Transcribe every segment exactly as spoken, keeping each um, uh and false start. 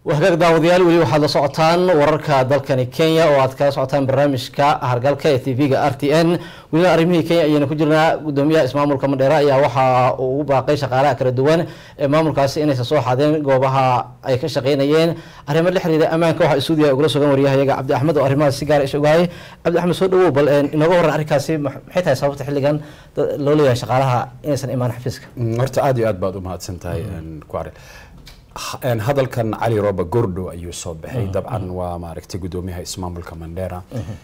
وهكذا داوديال ولي waxaad la socotaan wararka dalkani Kenya oo aad kala socotaan barnaamijka hargalka ee T V-ga R T N wali arrimihii Kenya ayayna ku jirnaa gudoomiyaha ismaamulka Mandera ayaa waxa uu u baaqay shaqaalaha kala duwan ee maamulkaasi inay soo xadeen goobaha ay ka shaqeynayeen arrimo la xiriira amaanka waxa isuudiya ugu soo wariyahayaga Cabdi Axmed oo arrimaha si gaar ah isugay Cabdi Axmed soo dhawow bal inaga waran arrinkaasi maxay tahay sababta xilligan loo leeyahay shaqaalaha inaysan imaan xafiiska horta aad iyo aad baad u mahadsantahay ku arin ان هذا كان علي روبا غوردو ايو سو بخي طبعا وا ماركتي غدوميها اسماملka Mandera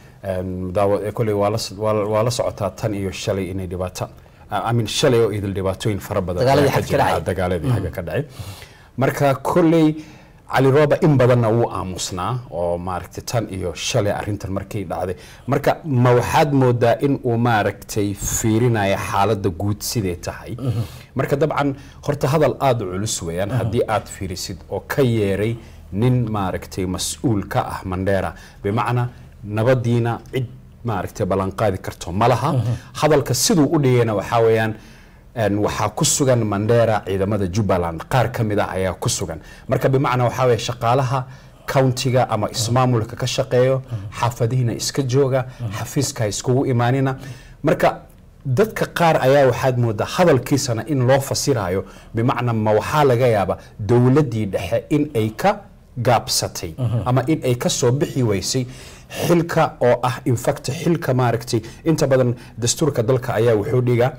ان داو كلي ولا ولا سوتا تن iyo shalay inay dhibaato aamin shalay oo idil dhibaatooyin fara badan dagaaladii xaga ka dhacay marka kulli علي روبا in badanna uu aamusnaa oo maaragtay tan iyo shalay arintan markay dhacday marka ma waxaad moodaa in uu maaragtay fiirinaya xaaladda guud sidee tahay marka dabcan horta hadal aad u culus weeyaan haddii aad fiirisid oo ka yeeray nin maaragtay mas'uul ka ah Mandera bimacna nabadiina cid maaragtay balan qaadi karto malaha hadalka sidoo u dhigayna waxa weeyaan ان waxa ku sugan Mandera ciidamada Jubaland qaar kamid ah ayaa ku sugan marka bimacna waxa weey shaqaalaha countiga ama ismaamulka ka shaqeeyo xaafadiina iska jooga xafiiska isku imaanina marka dadka qaar ayaa waxaad moodaa hadalkiisana in loo fasirayo bimacna ma waxa laga yaaba dawladii dhexe in ay ka gaabsatay ama in ay ka soo bixi weysay xilka oo ah in fact xilka maaragtay inta badan dastuurka dalka ayaa wuxuu dhigaa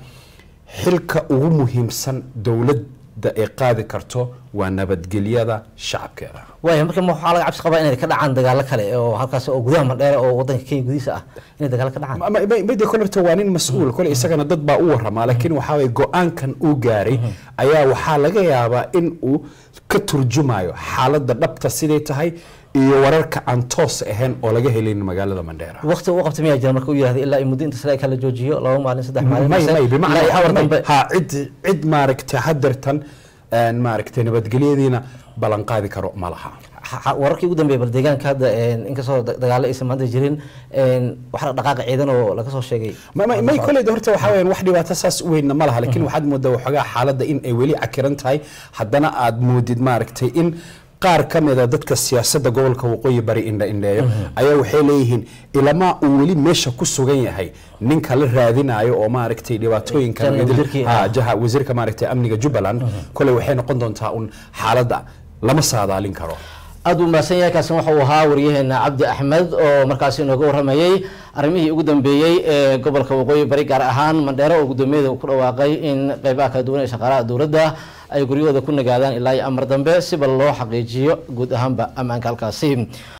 xilka ugu muhiimsan dawladda ay qaadi karto waa nabadgelyada shacabkeeda way marka ma waxa laga cabsi qabaa inay ka dhacaan dagaal kale oo halkaas oo gudaha Mandera oo wadanka Kenya gudihiisa ah inay dagaal ka dhacaan ma ma kolorto waa nin mas'uul kale isagana dad baa u warama laakiin waxa way go'aankan uu gaaray ayaa waxa laga yaabaa in uu ka turjumayo xaaladda dhabta sidee tahay iyo wararka aan toos ahayn oo laga helin magaalada Mandera waqti uu qabtay miyaa jira markuu yiraahdo ilaa muddo inta sare kala joojiyo laba maalin saddex maalin may bimacna hawar dambe ha cid cid maaragtay hadartan aan maaragtay nabadgelyadiina balan qaadi karo malaha wararkii ugu dambeeyay bal deegaanka hadda in ka soo dagaalo ay samaanta jirin een waxa dhaqaaqa ciidan oo laga soo sheegay may kulay horta waxa weeyaan wax dhibaato saas weyn ma laha laakiin waxaad moodaa waxa xaaladda in ay wali cakiran tahay haddana aad moodid maaragtay in qaar kamida dadka siyaasadda gobolka waqooyi bari indha indheeyo ayaa waxay leeyihiin ilama uu wali meesha ku sugan yahay ninka la raadinayo oo maaragtay dhibaatooyinka ha jaha wasiirka maaragtay amniga Jubaland kulay waxay noqon doontaa un xaaladda lama saadaalin karo aad u maasan yahay kaasina waxa uu ahaa wariyaheena Cabdi Axmed oo markaas inooga waramayay arrimihii ugu dambeeyay ee gobolka waqooyi bari gaar ahaan Mandera oo gudoomiyada ku dhawaaqay in qaybaha kala duwan ee shaqaalaha dawladda ay guriyooda ku nagaadaan ilaa amar dambe si bal loo xaqiijiyo guud ahaanba amaanka halkaasi